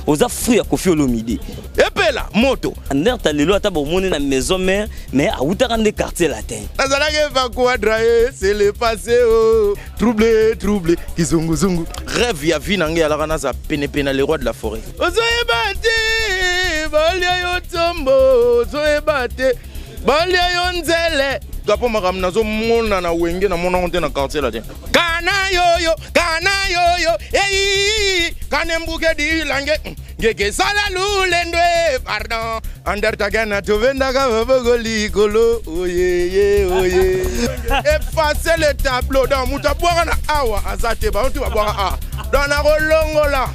oza fruit ya Koffi Olomide. Epela moto. Anderta lelo ata bomoni na maison mère mais a utaka nde quartier latin. Nazalaki va quadraer, c'est le passé oh. Troublé, troublé, kizungu zungu. Rêve ya vie nange alaka naza pene pene les rois de la forêt. Ozoye bate, balia yo tombo, ozoye bate, balia yo nzele. Gapo makam nazo mona na wenge na mona honte na quartier latin. Kana yoyo, hey, kanembuke di lange. Gege sala lulendwe, pardon. Anderta gana tovenda kababogoli kolo, oye, oye. Effacer le tableau dans mutaboira na awa, azate ba, on tu va boire a. Dans la rolongola.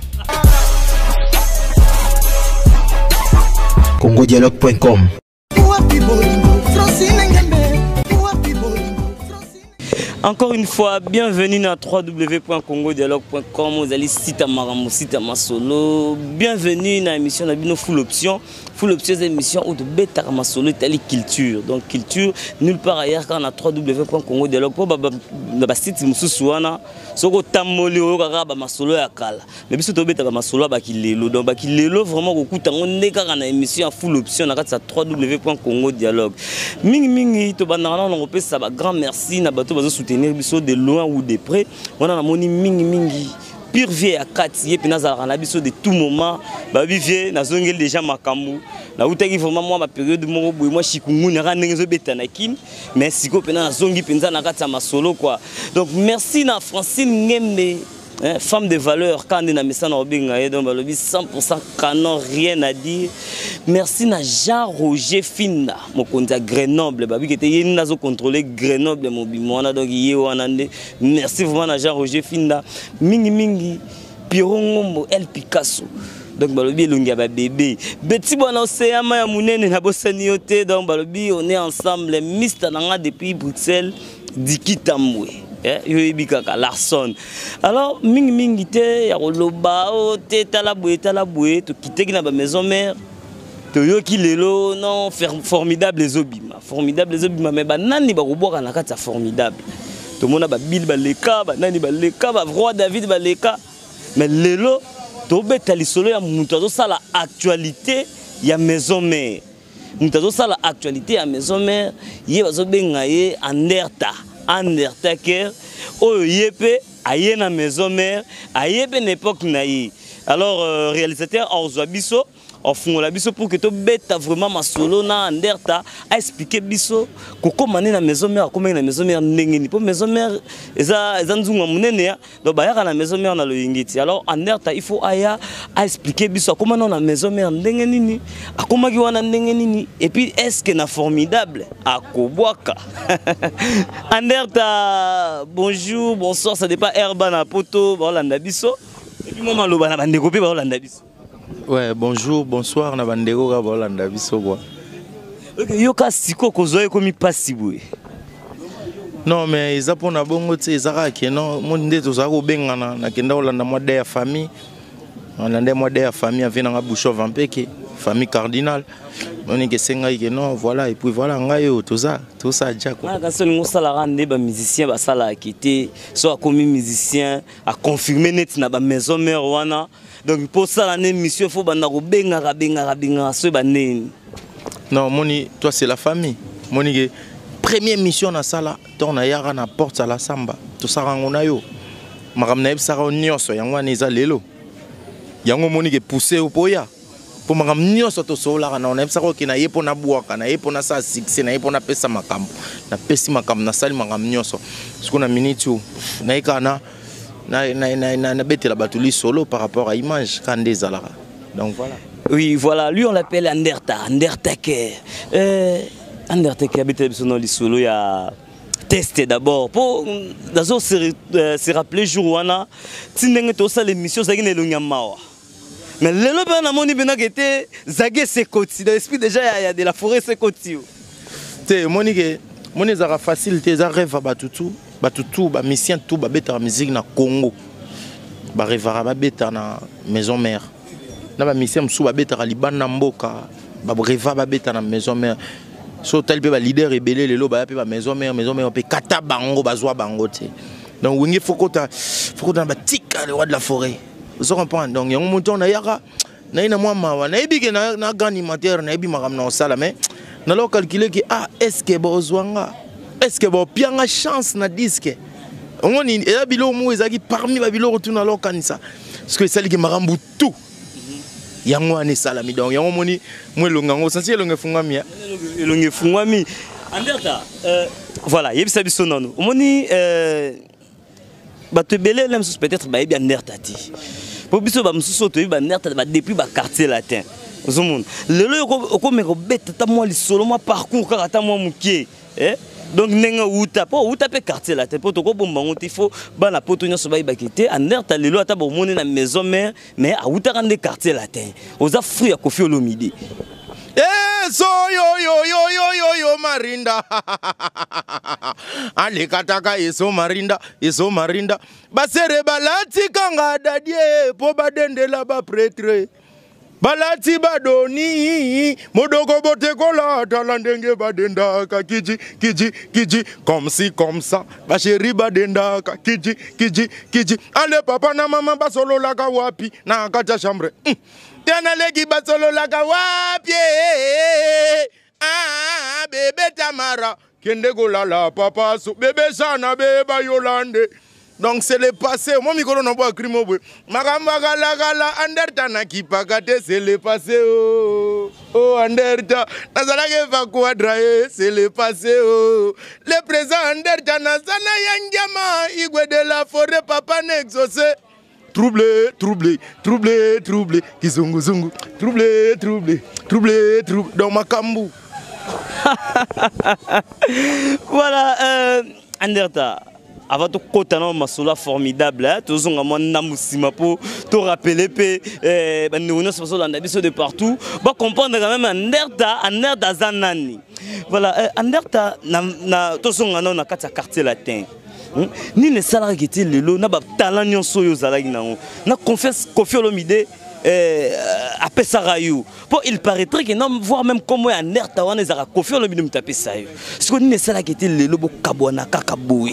congodialogue.com. Encore une fois, bienvenue dans www.congodialogue.com. Vous allez site à Maramou, site à Masolo. Bienvenue dans l'émission de Full Option. Full Option, c'est l'émission où de bêta Masolo est culture. Donc culture, nulle part ailleurs quand on a www.congodialogue.com. Dans site Moussouana, soko tamoli o kaka Masolo ya kala. Mais biso to bêta Masolo ba kilelo. Donc ba kilelo vraiment ko kutango ndeka kana émission Full Option na kati sa www.congodialogue. Mingi to banana on repose ça grand merci na bato bazo soutenir biso de loin ou de près. On a moni mingi pire vie à 4 et puis nazala na biso de tout moment ba vivie na zongel déjà makambu na utaki vraiment moi ma période mo boy moi chikungu na ngezo betana kin mais siko pena na zongi penza na kati ya Masolo quoi. Donc merci na Francine Ngembe. Femme de valeur, quand on est dans le message, on a 100% canon, rien à dire. Merci à Jean-Roger Finna, mon compte à Grenoble, qui était contrôlé Grenoble, mon bimona, donc merci vraiment à Jean-Roger Finna. Mingi, Pirongo, El Picasso. Donc balobi lunga ba bébé beti bona océan ya munene na bosanioté donc balobi on est ensemble Mr Nanga depuis Bruxelles Dikitamwe. Larson. Alors, mingi te ya koloba o te talaboué to quitter na ba maison mère. To yo ki lelo non formidable les obima. Formidable les obima mais ba nani ba koboka na kati formidable. To mona ba Bill ba leka ba nani ba leka ba roi David ba leka. Mais lelo to beta lisolo ya mutu azo sala actualité ya maison mère. Mutu azo sala actualité ya maison mère, ye bazo benga ye Anderta. Undertaker, oh yepe, aye na maison mère, aye ben époque naïe. Alors réalisateur Orzo Bisso, en fond la biso pour que tu bête vraiment Masolo na Anderta a expliqué biso comment maner la maison mère, comment la maison mère n'engeni pour maison mère eza nzunga munene ya donc ba ya na maison mère na lo yingiti. Alors Anderta il faut aya a expliquer biso comment na maison mère ndengeni ni akoma ki wana ndengeni ni et puis est-ce que na formidable akobwaka. Anderta bonjour bonsoir ça dépend herba na poto ba landa biso et puis moment lo ba na bandeko pe ba landa biso. Ouais, bonjour, bonsoir, na bandeko ka bolanda biso quoi. OK, yo ka siko kozoye komi pasibwe. Non mais eza pona bongo te ezaka ke non mon nde to zako bengana na kenda olanda moi de famille. Olanda moi de famille avena nga Bouchov Vampeke, famille cardinal. On est que senga ke non voilà et puis voilà ngayo tout ça déjà quoi. Quand seul ngo sala rande ba musicien ba sala akité, soit comme musicien a confirmer net na ba maison mère wana. Donc pour ça l'année mission faut banda ko benga so banene. Non moni toi c'est la famille. Moni que première mission na sala tourna yara na porte à la samba. To sara ngona yo. Makam na sara nyonso yango eza lelo. Yango moni que pousser au poya. Pour makam nyonso to sola na on sara ko na yepo na buaka na yepo na sa succès na yepo na pesa makam. Na pesi makam na sali makam nyonso. Parce qu'on a minute na ikana na bête la batuli solo par rapport à image quand des alara. Donc voilà. Oui, voilà, lui on l'appelle Undertaker. Undertaker bête son nom solo il y a testé d'abord pour dans se rappeler jour wana tindenge to ça l'émission ça gine lonyamawa. Mais le lobe na moni bena était zagé sekoti dans l'esprit déjà il y a de la forêt sekoti. Te moni zara facilité za rêve batutu batutu ba mission tout ba beta musique na Congo ba rêvera ba beta na maison mère na ba mission sou ba beta Liban na mboka ba rêva ba beta na maison mère so tel pe ba leader rebelle lelo ba pe ba maison mère pe kata bango bazwa bango te donc wingi faut que ba tika le roi de la forêt vous comprenez donc yango monton na yaka naina moi mawa naibi ke na grand animateur naibi makam na osala mais na lo calculer que ah est-ce que bozwanga est-ce que bo pianga chance na disque ngoni e bilo mu ezaki parmi ba bilo retourna lo kanisa parce que ça li ke makambu tout yango ane salami donc yango moni mwelonga ngo sensi elonga fungami elonga fungami Anderta voilà yebisa biso nano omoni bato belé même peut-être ba yebi Anderta ti po biso ba mususu to yebi Anderta ba depuis ba quartier latin ozomona lelo oko meko beta ta moi lisolo moi parcours kaka ta moi mukie donc nenga uta po uta pe quartier latin po to ko bomba ngoti fo ba na poto nyoso ba ibakite Anderta lelo ata bo moni na maison mère mais a uta rande quartier latin oza fruit ya Koffi Olomide so yo marinda ale kataka eso marinda basere balati kanga dadie po badendela ba pretre balati badoni modoko bote kola talandenge badenda ka kiji comme si comme ça ba chéri badenda ka kiji ale papa na mama basolo la ka wapi na kata chambre Tiana legi basolo la ka wapi ah bébé Tamara kende golala papa so bébé sana bébé Yolande. Donc c'est le passé. Moi, je ne sais pas si je ne sais Anderta na kipakate, c'est le passé. Oh, Anderta. C'est le passé. Le présent Anderta na sana yangyama. Igwe de la forêt, papa n'exaucé. Troublé. Kizungu. Troublé. Dans ma kambou. Voilà, Anderta. Avant de côtoyer masolo formidable, tous on a mon namusima pour te rappeler que nous nous sommes de partout. Bah comprendre quand même Anderta zanani. Voilà, Anderta na tous on a na quartier latin. Ni les salariés qui étaient le lot na ba talent nyonso yo zalaki na confesse Koffi Olomide après Sarayou. Pour il paraîtrait que non voir même comment Anderta wana zara Koffi Olomide mutape ça yo. Parce que ni les salariés qui étaient le lot bo kabwana kakaboui.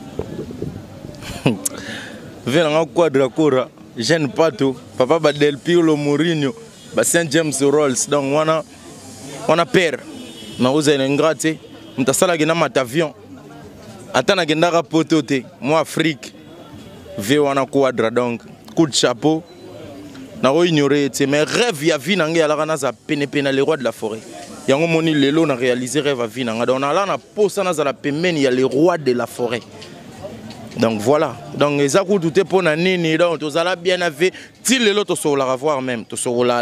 Venanga quadra cora, jeune pato, papa ba Del Piero Mourinho, ba Saint James Rolls, donc wana père. Na oza ingrate, mtasala gena matavion. Atana gendara potote, moi Afrique. Ve wana quadra donc, coup de chapeau. Na o ignorer, mais rêve ya vie nanga ala kana za pena les rois de la forêt. Yango moni lelo na réaliser rêve à vie nanga. Donc na la na posa na za la pemeni ya les rois de la forêt. Donc voilà, donc les accords tout est pour nani donc tous allons bien avec si les autres sont là voir même tous sont là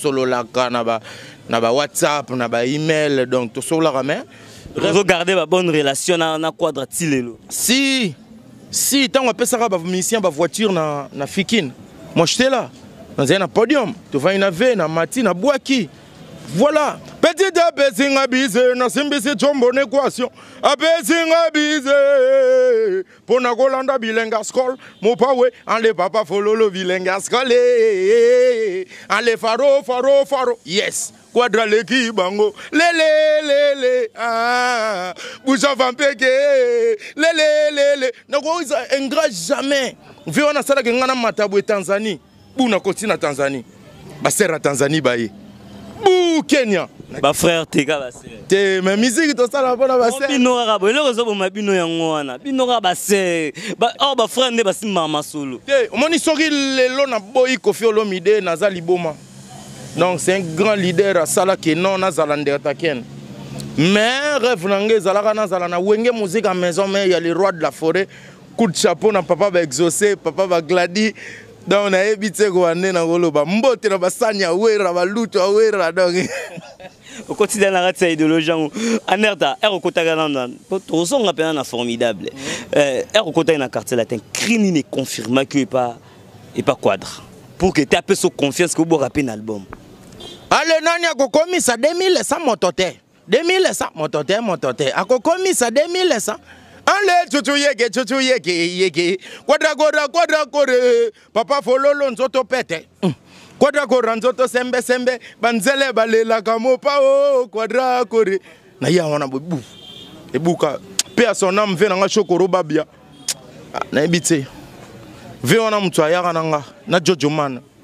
naba WhatsApp naba email donc tous sont là même regardez ma bonne relation na quadratile si tant on peut ça ba musicien ba voiture na Fikine moi j'étais là dans un podium tu vas inave na Mati na Boaki. Voilà, petit à petit, on a bisé, on a simbisi bonne équation. A petit, on a bisé, pour na golanda bilinga skol, mon pawe, en les papa follow le bilinga skol, en les faro, yes. Quadra leki bango, lele, ah, boucha vampeke, lele, na quoi ils ingrat jamais. Vu on a ça là que ngana matabwe Tanzanie, bou na continue na Tanzanie, ba sera Tanzanie baye. Bou Kenya. Ba frère teka ba se. Te ma musique to sala bona ba se. Bino rabo le rezo ma bino yango wana. Bino ba se. Ba ba frère ne ba si mama solo. Te omoni soki lelo na boyi Koffi Olomide na za liboma. Donc c'est un grand leader à sala ke non na za Anderta ken. Mais rêve nangé zalaka na zala na wenge musique à maison mais il y a les rois de la forêt. Coup de chapeau na papa ba exaucé, papa ba gladi. Donc on a évité qu'on ait na goloba mbote na basanya wera baluto wera donc au quotidien la race idéologie Anderta er au kotaka nan to songa pena na formidable er au kotaka na quartier latin Crini ne confirma que pas quadre pour que tu aies peu confiance que vous rapper un album. Allez nani akokomi sa 2100 motote 2100 motote akokomi sa 2100. Allez, chuchu yeke. Quadra kore. Papa fololo nzoto pete. Quadra kore nzoto sembe. Banzele balela kamo pa o. Quadra kore. Na ya wana bu. Ebuka. Pe a son âme ve nanga chokoro babia. Na ebite. Ve wana mtu ayaka nanga. Na Jojo man.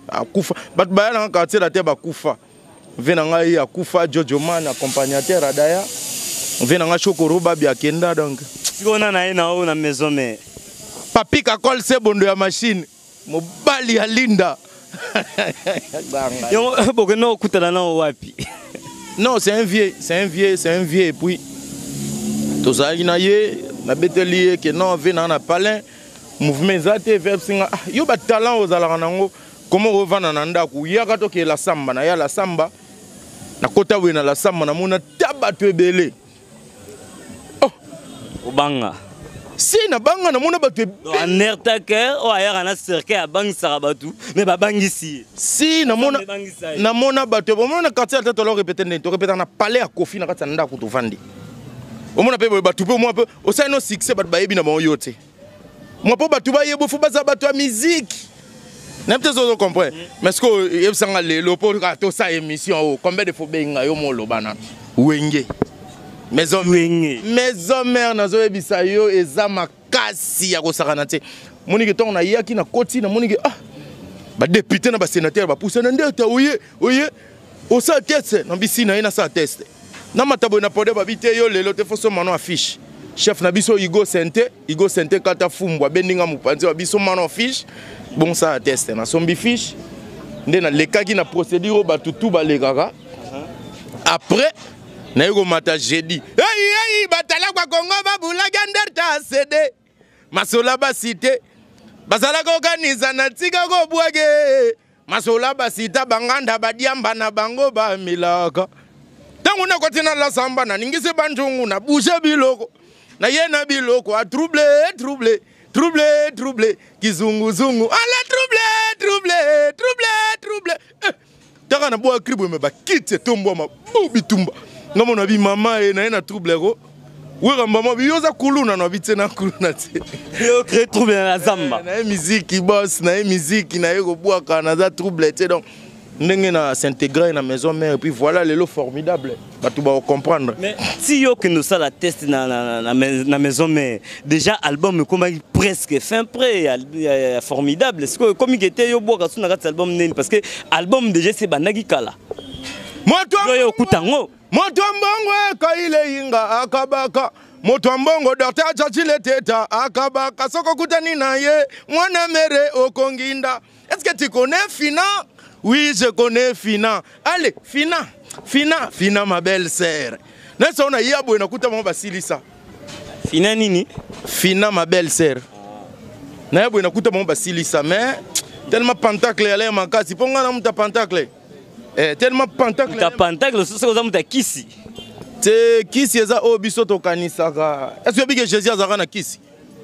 akufa bato baya na quartier la te bakufa vena ngai akufa Jojo Man accompagnateur adaya vena nga Chokoro babi akenda donc sikona na ye na o na maison mais papi kakol se bondo ya machine mobali ya linda yo bokeno kutana na wapi non c'est un vieux et puis tozali na ye na beteli ke non vena na palin mouvement zate verbe singa yo ba talent ozalaka nango comment revana na ndako yaka to ke la samba na ya la samba na kota we na la samba na mona tabato ebele obanga si na banga na mona bato en air o aya na cercle ya bangi sarabatu mais ba bangisi si na mona bato bo mona quartier ta to lo répéter na palais à Kofi na kata ndako to vandi o mona pe bato pe moi pe o sa no succès bato ba yebi na mo yote moi po bato ba yebo fo baza bato ya musique n'importe quoi comprendre mais ce que yeb sanga lelo po ka to sa émission combien de fo benga yo mo lo bana wenge maison mère nazo ebisa yo eza makasi ya kosakana te moniki to na yaki na koti na moniki ba député na ba sénateur ba pousse na ndeta oye o sa test na bisina ina sa test na matabo na pode ba bité yo lelo te foso mano affiche chef na biso Igo Sente kata fumbwa bendinga mupanzi wa biso mano affiche bon ça test na sombi fiche ndena lekaki na procédure ba tutu ba lekaka après na yego mata jeudi hey batala kwa Kongo babula ganderta cd masola basite bazala ko organiza na tika ko bwage masola basita banganda badiamba na bango ba milaka tangu na kotina la samba na ningise banjungu na bouger biloko na yena biloko a trouble kizunguzungu ala trouble taka na boa kribo me ba kite tombo ma bubitumba ngamo na bi mama e na trouble ko wera mama bi yoza kuluna na bitena kuluna te yo crée trouble na zamba na musique boss na musique na yo boa kana za trouble te donc ndenge na s'intégrer na maison mère et puis voilà le lot formidable tu vas comprendre mais si yo que nous ça la test na maison mère déjà album comme presque fin prêt formidable est-ce que comme il était yo boa ka na album neni parce que album déjà c'est banagi kala moto yo kutango moto mbongo ka ile inga akabaka moto mbongo docteur chachile teta akabaka soko kutani na ye mwana mere okonginda est-ce que tu connais Fina? Oui, je connais Fina. Allez, Fina ma belle sœur. Nessa on a yabo na kuta mo basilisa. Fina nini? Fina ma belle sœur. Na yabo na kuta mo basilisa mais tellement pentacle ale makasi ponga na muta pentacle. Tellement pentacle. Ta pentacle so ko za muta kisi. Te kisi eza obiso to kanisaka. Est-ce que bige Jésus azaka na kisi?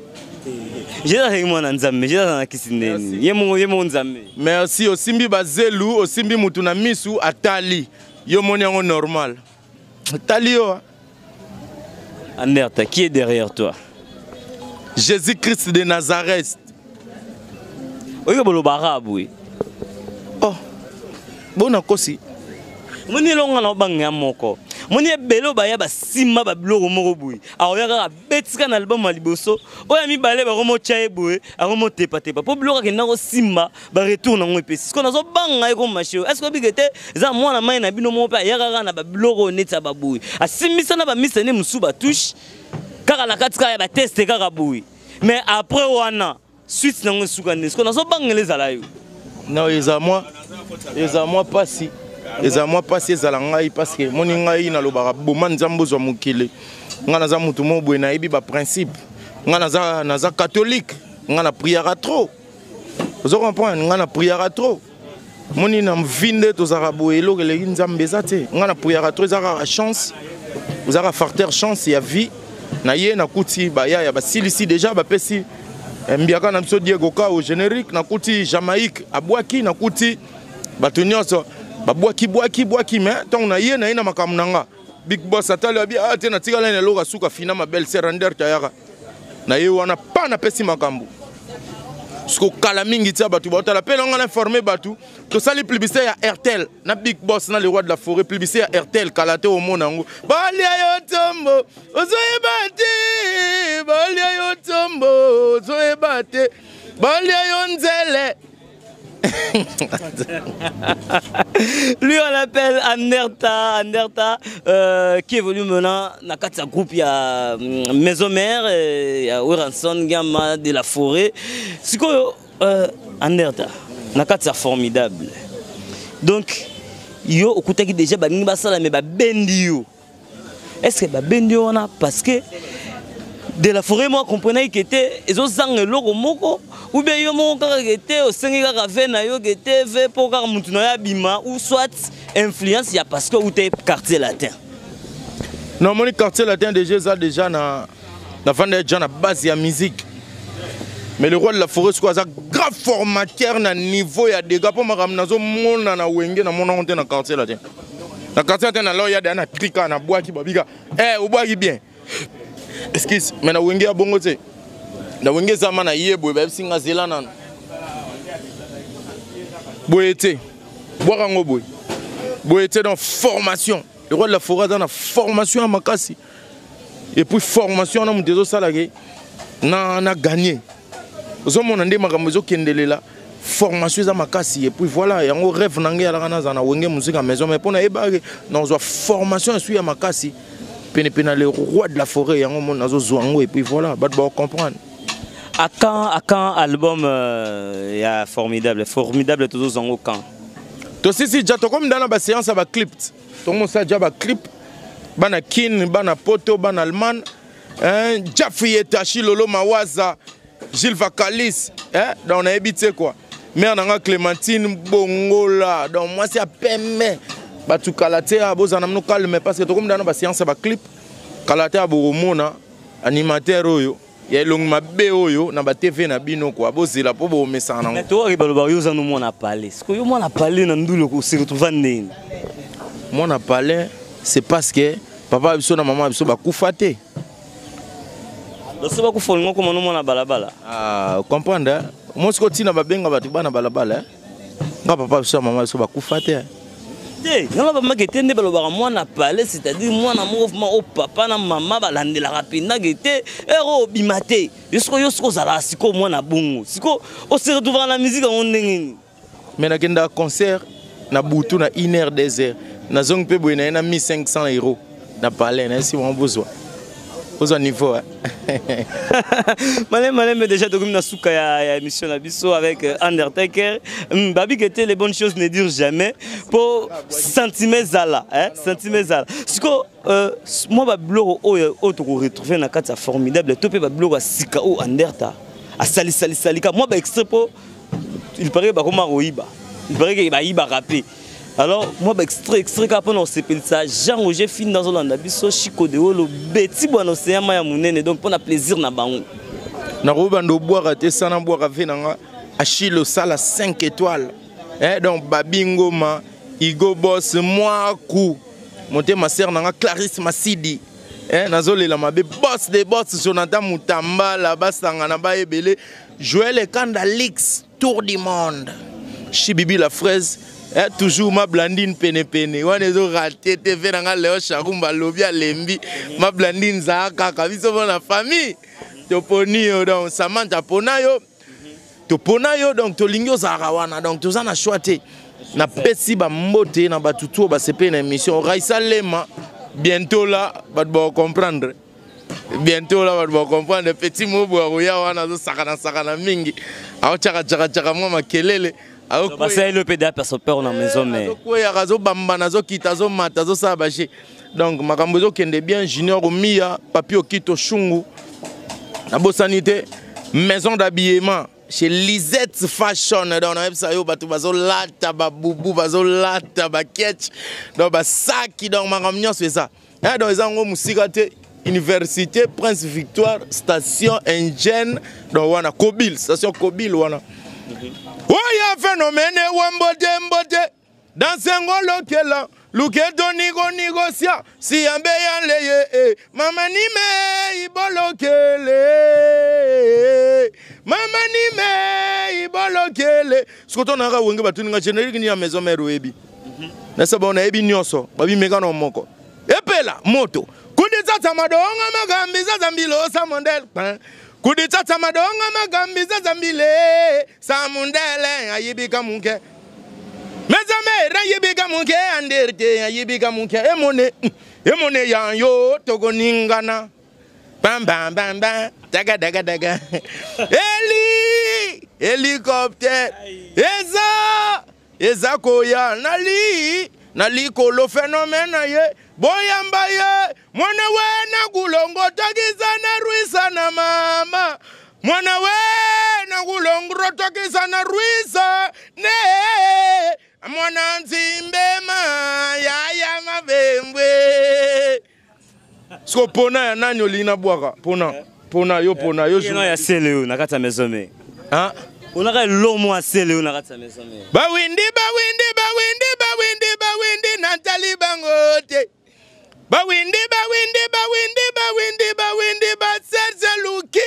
Merci Osimbi Bazelu, Osimbi Mutuna Misu Atali. Yo moniango normal. Atali yo. Anderta, qui est derrière toi? Jésus-Christ de Nazareth. Oyo bolo barabu oui. Oh. Bona kosi. Moni longa na banga moko. Moni belo ba ya ba simba ba bloko moko boui. Aoya ka betika na album aliboso. Oya mi balé ba romo chae boui, a romo tepa. Po bloko ke na ko simba ba retourne ngo epesi. Ko na zo banga ko machio. Est-ce que bigete za mwana mai na bino mo pa ya ka na ba bloko neta ba boui. A simisa na ba misene musu ba touche. Kaka la katika ya ba teste kaka boui. Mais après wana suite na ngo suka nes. Ko na zo banga les alayo. Non, ils à moi pas si. Eza moi passer ezala ngai parce que moni ngai na lobaka boma nzambo zo mukile nga naza mutu mo bwe na ibi ba principe nga naza catholique nga na prière trop vous comprenez nga na prière trop moni na mvinde to zaka boelo ke le nzambe zate nga na prière trop zaka chance vous avez facteur chance ya vie na ye na kuti ba ya ba silisi déjà ba pesi mbiaka na biso Diego ka au générique na kuti Jamaïque abwaki na kuti batunyoso Boaki mais tant on a yé na ina makamnanga Big Boss atali abi ate na tika lene loka suka Fina ma belle sœur Ander tayaka na ye wana pa na pesi makambo sko kala mingi tia batu ba tala pe longa na formé batu to sali publicité ya RTL na Big Boss na le roi de la forêt publicité ya RTL kala te au monango balia yo tombo ozoye bate balia yo tombo ozoye bate balia yo nzele Lui, on l'appelle Anderta, qui évolue maintenant dans le groupe. Il y a Maison Mère, il y a Oranson, Gamma de la Forêt. C'est quoi Anderta? C'est formidable. Donc, yo, au côté qui déjà, est-ce que Bendio on a parce que de la Forêt, moi, comprenais que était ils ont sang logo moko ou bien yo mon car était au sengi ka fait na yo était fait pour car mutu na bima ou soit influence ya parce que ou t'es quartier latin. Non, mon quartier latin déjà na fin de déjà na base ya musique. Mais le roi de la Forêt c'est quoi ça grave formateur na niveau ya dégâts pour ma nazo mona na wenge na mona honte na quartier latin. Na quartier latin na là il y a des trika na bois qui babika. Au bois qui bien. Excuse, mais na wenge ya bongo te. Na wenge zama na yebo ba singa zelana. Boyete. Boirango boy. Boyete dans formation. Le roi de la Forêt dans la formation à Makassi. Et puis formation na mutezo salage na gagné. Ozo monande makambo kendele la formation à Makassi et puis voilà yango rêve nange ya la na wenge musique à maison mais pona ebage na zo formation suis à Makassi. Pena le roi de la Forêt yango mon nazo zwango et puis voilà ba comprendre. À quand album il y a formidable toujours zango quand. To si déjà to comme dans la séance ba clip. To mon ça déjà ba clip bana kin bana poto bana alman hein Jaffi Tachi Lolo Mawaza Gilles Vakalis hein dans on a habité quoi. Mère nanga Clémentine Bongola donc moi c'est à peine batu kalate a bozana mno calme parce que to comme dans ba séance ba clip kalate a boromona animateur oyo ya long mabe oyo na ba TV na bino quoi bozela po bo mesana mais to riba lo ba yo zanu mona parler ce que yo mona parler na ndulo ko se retrouver ndeni mona parler c'est parce que papa biso na maman biso ba kufate donc c'est pas ku folngo comme no mona balabala comprendre moi ce que tina ba benga batu bana balabala nga papa biso na maman biso ba kufate non pas que ne balobara moi na parler c'est-à-dire moi na mouvement au papa na maman balandela rapina gete ero bimate yosko zala siko moi na bongo siko on se retrouve dans la musique on ndengeni mais na kenda concert na butu na 1h 2h na zong pe boina na 1500 € na parler na si on besoin aux niveau malem déjà donc na souka ya émission na biso avec Undertaker babi que les bonnes choses ne durent jamais pour sentiments zala hein sentiments zala siko moi ba blog o to retrouver na kati formidable topé ba blog sika o Underta a salika moi ba extrait pour il paraît ba comme roiba il paraît que ba iba rapper. Alors, moi, extrait quand on s'appelle ça, Jean-Roger fin dans Olanda, biso Chico de Olo, Betty bon océan maya munene, donc pour na plaisir na bango. Na robando boire te sana boire avec nanga Achille Sala 5 étoiles. Donc Babingo ma Igo Boss moi coup. Monter ma sœur nanga Clarisse Masidi. Nazole la mabe boss des boss Jonathan Mutamba la basanga na ba ebele Joël Kandalix Tour du monde. Chibibi la fraise. Toujours ma blandine pene wana ezo raté TV nanga Léo Charumba lobia lembi ma blandine za kaka biso na famille to poni donc Samantha ponayo to ponayo donc to lingyo za wana donc to na choité na pesi ba mbote na batutu ba sepe na émission Raissa Lema bientôt là ba comprendre petit mot boya wana zo sakana mingi ao chaka moi makelele. C'est le PDA personne peur dans la maison mais donc makambozo kende bien Junior Mia papi okito shungu na bosanité maison d'habillement chez Lisette Fashion dans na website yo batu bazo lata ba bubu bazo lata ba ketch donc ba saki donc makamnyo c'est ça donc ezango musika te Université Prince Victoire station Engine donc wana Kobil station Kobil wana. Oya phénomène mbote dans sengolo kela luketo nigosia si ambe yanleye mama nime ibolokele skoto na ga wenge batu nga générique ni ya maison mère webi na sabona ebi nyoso babi mekano moko epela moto kundisa tamadonga magambi za zambilo sa mondel Kuditata madonga magambiza zambile samundele ayibika munke mezamera yibika munke anderte ayibika munke emone yanyo togoningana bam bam bam bam daga daga daga helicopter eza koya nali kolo phenomena ye boyamba ye mwana wena kulongo takizana ruisa na mama mwana wena kulongo takizana ruisa ne mwana nzimbema ya mabembwe so pona ya nani olina bwaka pona yo no ya sele na kata mesome ah on a l'homme à sele na kata mesome bawindi Nathalie Bangote bawindi baserze luki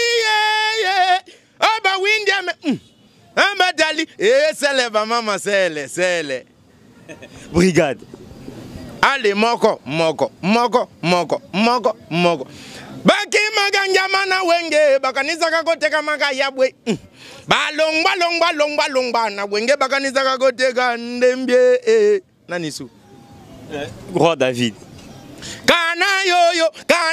ah bawindi Nathalie sele va mama sele brigade allez moko baki maganjamana wenge bakanisa kakoteka makayabwe balongba na wenge bakanisa kakoteka ndembye nanisu Roi David kana yoyo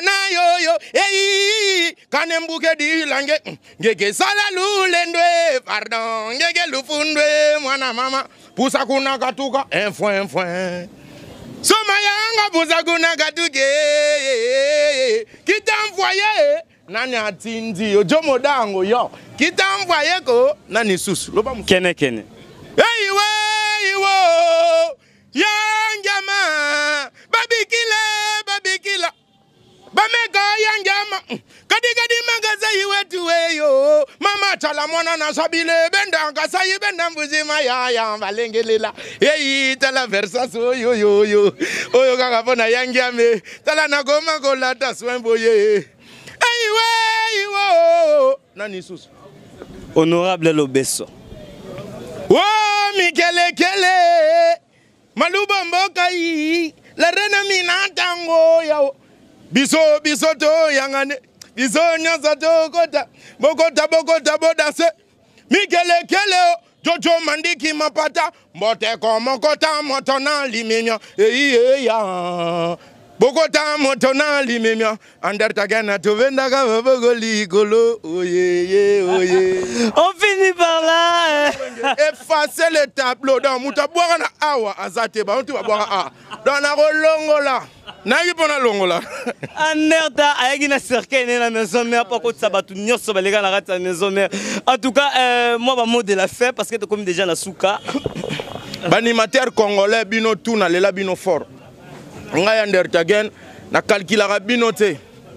kanembuke dilange ngeke sala lulendwe pardon ngeke lufundwe mwana mama pusa kuna katuka enfoi soma yanga pusa kuna katuke kitamvoye nani atindi yo jomo dango yo kitamvoye ko nani susu loba kene iwo yanjama babikila bameka yanjama kadi magaza iwetu weyo mama chala mwana na sabile benda kasayi benda mbuzima ya balengelela tala versaso yo kaka pona yanjame tala nakoma kolata swemboye iwo nani susu honorable Lobeso Mikelekele Maluba mboka yi la rena minatango yao biso to yangane biso nyosa to bokota bodase Mikelekele Jojo mandiki mapata mbote komokota motona limemya ya Bogota motona limemya anderta gana to vendaga bogoli golo oye on finit par là effacer le tableau dans mutabwa na awa azate ba on tu ba a dans la longola na yipona longola anderta ayagi na cercle na maison mère pas ko sabatu nyoso balega na rata maison mère en tout cas moi ba mot de la fin parce que tu comme déjà la souka banimateur congolais bino tout na lela bino fort nga andertagen na calculer bino te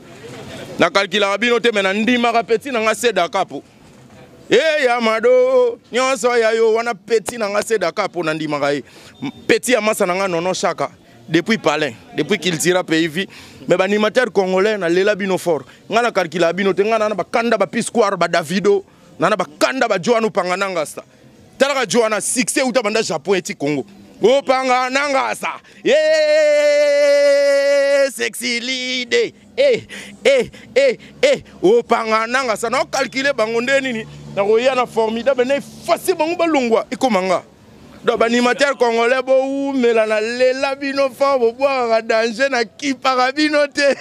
mais na ndima ka petit na nga seda kapo ya mado nyonso ya yo wana petit na nga seda kapo na ndima ka petit ya masa na nga nono chaka depuis palin depuis qu'il tira pays vie mais banimateur congolais na lela bino fort nga na calculer bino te nga na bakanda ba Piscoire ba Davido na bakanda ba Joanu Pangananga sta talaka Joana succès uta banda Japon eti Congo Opanga nangasa sexy lady opanga nangasa na calculer bango ndeni na koya na formidable na facile bango balongwa ikomanga do banimateur congolais bo mela na lela bino fort bo boire danger na kipara bino te.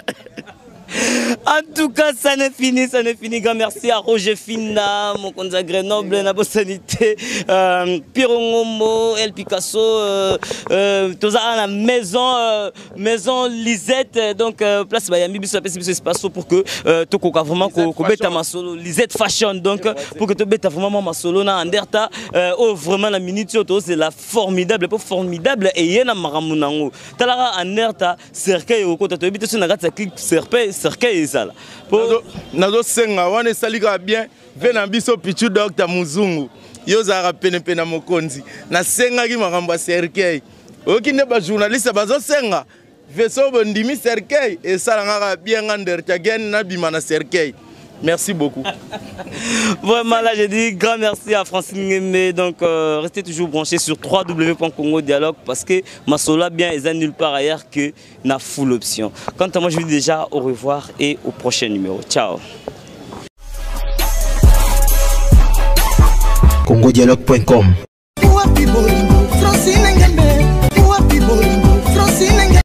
En tout cas, ça n'est fini. Grand merci à Roger Fina, mon compte à Grenoble, Nabo Sanité, Pierre Ngombo, El Picasso, tout ça à la maison Lisette, donc place Bayami, bisous espace pour que tu as vraiment que ma solo Lisette Fashion, donc pour que tu aies vraiment ma solo na Anderta, oh vraiment la minute c'est la formidable et yena maramunango. Talara Anderta, cercueil au côté de tu habites sur la gâte clip cercueil ezala nazo senga wana salika bien vena biso pichu Dr Muzungu yozara pena mokonzi na senga ki makambo cercueil okinde ba journaliste bazo senga veso bondimi cercueil esala ngaka bien Andertagen na bima na cercueil. Merci beaucoup. Vraiment là, je dis grand merci à Francine Ngeme. Donc restez toujours branchés sur www.congo dialogue parce que ma solo bien est nulle part ailleurs que na full option. Quant à moi, je vous dis déjà au revoir et au prochain numéro. Ciao. congodialogue.com.